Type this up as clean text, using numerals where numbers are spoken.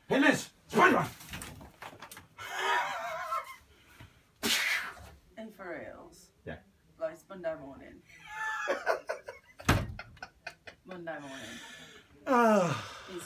Hey Liz, Spider-Man! And for reals. Yeah. Like it's Monday morning. Monday morning. Ah.